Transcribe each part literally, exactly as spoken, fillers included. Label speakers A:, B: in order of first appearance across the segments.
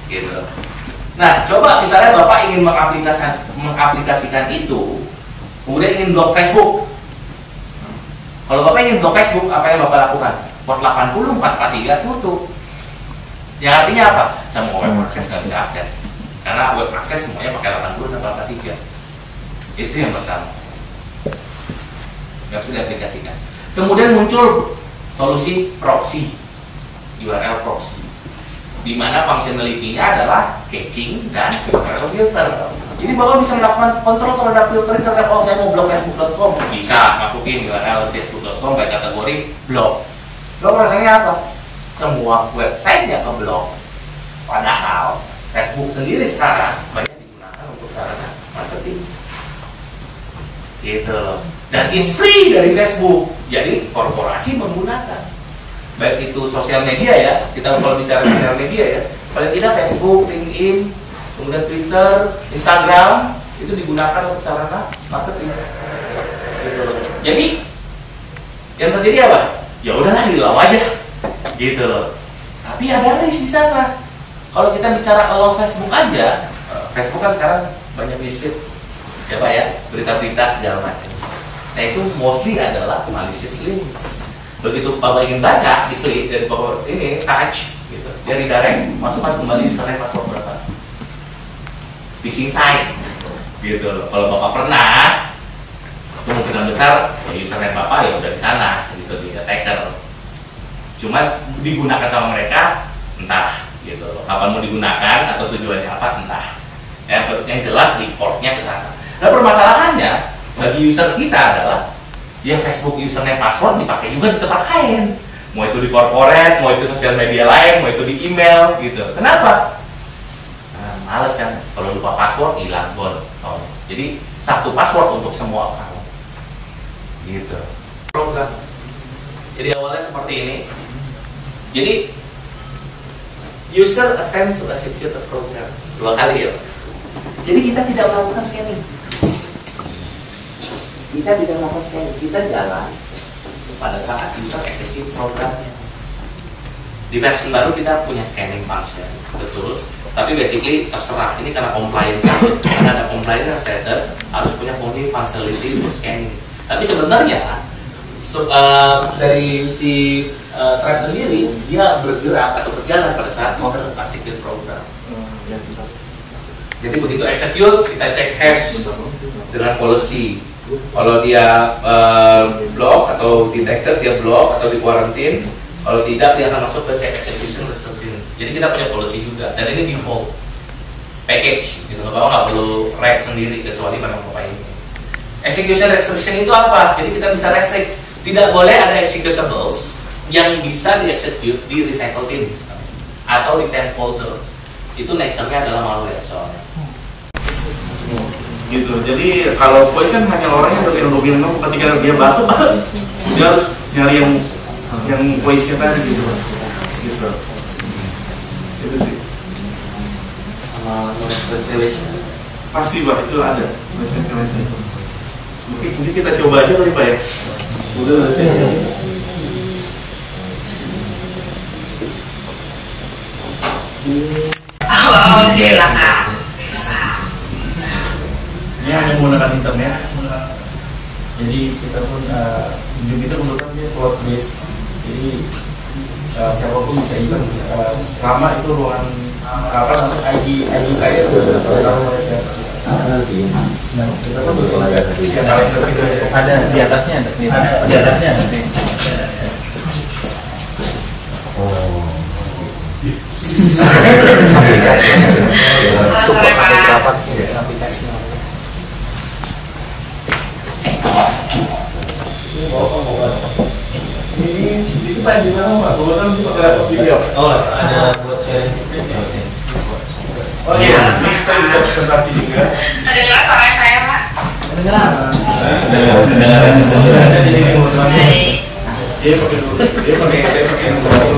A: gitu. Nah, coba misalnya Bapak ingin mengaplikasikan, mengaplikasikan itu, kemudian ingin blok Facebook. Kalau Bapak ingin blok Facebook, apa yang Bapak lakukan? Port delapan puluh, empat empat tiga tutup. Yang artinya apa? Semua web akses nggak bisa akses. Karena web akses semuanya pakai delapan puluh dan empat empat tiga. Itu yang pertama. Nggak bisa diaplikasikan. Kemudian muncul solusi proxy, U R L proxy, di mana functionality-nya adalah caching dan U R L filter. Jadi Bapak bisa melakukan kontrol terhadap filter terhadap, oh saya mau blok facebook dot com, bisa masukin U R L facebook dot com by kategori blok. Blok rasanya apa? Semua website yang ngeblok. Padahal Facebook sendiri sekarang banyak digunakan untuk sarana marketing. Gitu loh. Dan it's free dari Facebook. Jadi korporasi menggunakan. Baik itu sosial media ya, kita kalau bicara sosial media ya, paling tidak Facebook, LinkedIn, kemudian Twitter, Instagram itu digunakan untuk sarana marketing. Gitu loh. Jadi yang terjadi apa? Ya udahlah dilaw aja, gitu loh. Tapi ada risk di sana. Kalau kita bicara kalau Facebook aja, Facebook kan sekarang banyak newsfeed, ya Pak ya, berita-berita segala macam. Nah itu mostly adalah malicious links. Begitu Bapak ingin baca, diklik dari bawah ini touch, gitu, dia redirect, masukkan kembali username password berapa, phishing site, gitu loh. Kalau Bapak pernah, kemungkinan besar ya username Bapak ya udah di sana, gitu di attacker. Cuma digunakan sama mereka entah, gitu loh. Kapan mau digunakan atau tujuannya apa entah. Yang, yang jelas di portnya ke sana. Nah permasalahannya bagi user kita adalah ya Facebook username password dipakai juga di tempat lain. Mau itu di corporate, mau itu sosial media lain, mau itu di email, gitu. Kenapa? Nah, males kan kalau lupa password hilang gol. Oh. Jadi satu password untuk semua account. Gitu. Program. Jadi awalnya seperti ini. Jadi user attempt to execute a program dua kali ya. Jadi kita tidak melakukan scanning. Kita tidak melakukan scanning. Kita jalan pada saat user execute programnya. Di versi baru kita punya scanning function, betul. Tapi basically terserah. Ini karena compliance, karena ada compliance status harus punya function functionality untuk scanning. Tapi sebenarnya so, uh, dari si uh, thread sendiri dia bergerak atau berjalan pada saat user execute program. Jadi begitu execute kita cek hash dengan policy. Kalau dia uh, block atau detected dia block atau di quarantine. Kalau tidak dia akan masuk ke check execution restriction. Jadi kita punya policy juga dan ini default package. Gitu Bapak nggak perlu write sendiri kecuali memang Bapak ini. Execution restriction itu apa? Jadi kita bisa restrict. Tidak boleh ada executables yang bisa di-execute di recycle bin atau di temp folder. Itu nature-nya adalah malware soalnya.
B: Gitu. Jadi kalau voice kan hanya orang yang berpindah-pindah, ketika dia batuk, dia harus nyari yang yang voice-nya tadi gitu. Gitu. Itu sih.
C: Sama noise cancellation.
B: Pasti Pak, itu ada noise cancellation. Mungkin, mungkin kita coba aja kali Pak ya. Udah sih.
D: Halo, silakan.
B: Ini hanya menggunakan internet. Jadi kita pun uh, kita menggunakan dia cloud base. Jadi uh, siapapun bisa ikut uh, selama itu ruangan apa namanya I D I D saya itu tahu mereka. Nah, kita kan bisa
C: Ada di atasnya ada di atas- di atasnya ada.
E: Oh.
C: Aplikasi. Support atau berapa aplikasi.
B: ini kita di mana Pak? Kebetulan kita pakai video.
C: Oh, ada buat sharing screen ya.
B: Oh iya, ini saya bisa presentasi juga.
D: Ada dengar suara saya, Pak?
C: Kedengeran.
B: Kedengeran. Saya di sini mau
D: Baik.
B: Dia pakai dulu. Dia pakai saya pakai yang baru.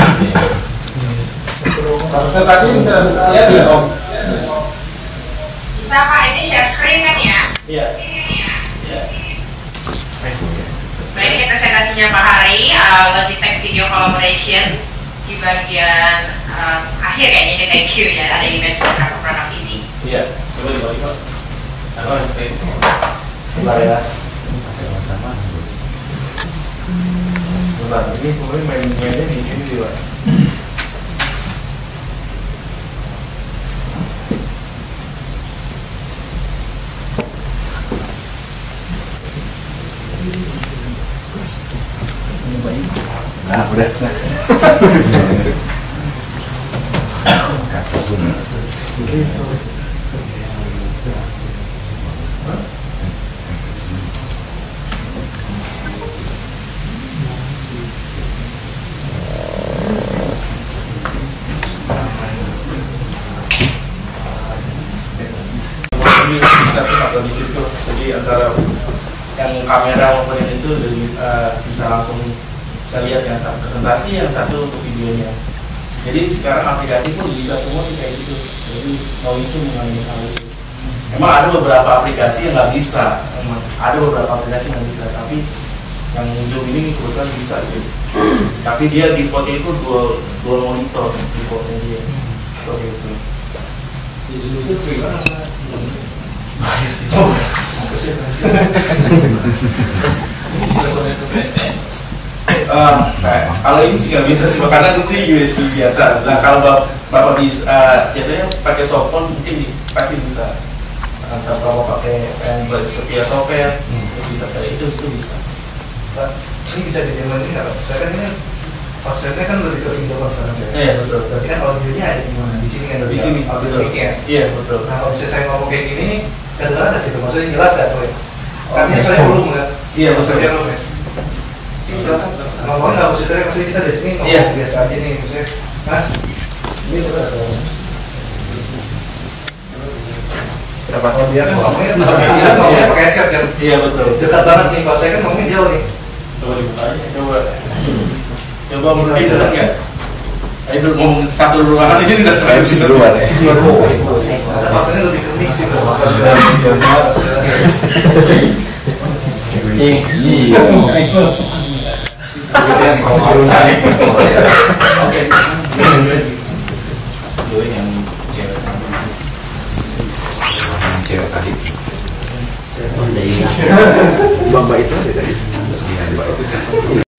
B: Presentasi bisa lihat ya Om?
D: Bisa, Pak. Ini share screen kan ya?
B: Iya.
D: Nah, ini presentasinya Pak Hari, uh, Logitech Video Collaboration. di bagian um, akhir kayaknya ini thank you ya, ada image beberapa produk isi.
B: Iya, coba dibalik Pak. Sama screen. Bentar ya. Bentar, ini semuanya main-mainnya di sini juga.
E: Nah, udah.
B: Bisa tuh atau di situ, jadi antara yang kamera maupun yang itu jadi uh, bisa langsung bisa lihat yang satu presentasi, yang satu untuk videonya. Jadi sekarang aplikasi pun bisa semua sih kayak gitu. Jadi mau isu mengenai hal itu. Emang ada beberapa aplikasi yang nggak bisa, emang ada beberapa aplikasi yang nggak bisa, tapi yang Zoom ini kebetulan bisa sih. Tapi dia defaultnya itu dual dual monitor defaultnya dia. Seperti itu.
C: Di Zoom itu bagaimana?
B: Oh, Uh, nah, kalau ini sih nggak bisa sih, karena itu U S B biasa. Nah, kalau bapak, bapak bisa, uh, jatuhnya pakai softphone mungkin di, pasti bisa. Atau kalau pakai Android seperti software, hmm. bisa kayak itu itu bisa.
F: Pak, ini bisa dijamin ini nggak? Saya kan ini konsepnya kan lebih ke video conference ya.
B: Iya betul.
F: Berarti kan audionya ada di mana? Di sini kan?
B: Di sini.
F: Audio mic-nya.
B: Iya betul.
F: Nah, kalau misalnya saya ngomong kayak gini, kedengaran nggak sih? Maksudnya jelas nggak tuh? Karena saya belum nggak.
B: Iya betul.
F: Saya belum ya. Silakan. Ngomong nggak usah teriak, maksudnya kita di sini ngomong
B: Iya.
F: biasa aja nih, maksudnya Mas, ini sudah ada.
B: Berapa?
F: Oh dia kan ngomongnya, dia kan ngomongnya pakai headset kan?
B: Iya betul.
F: Dekat banget nih, kalau saya kan ngomongnya jauh nih.
B: Coba dibuka aja. Coba. Coba mulai dekat ya. Ayo ngomong satu ruangan di sini udah keren sih luar ya.
F: Ada maksudnya lebih ke mix sih.
E: Iya.
B: Oke. Yang
E: Cewek tadi. Bapak itu ada tadi.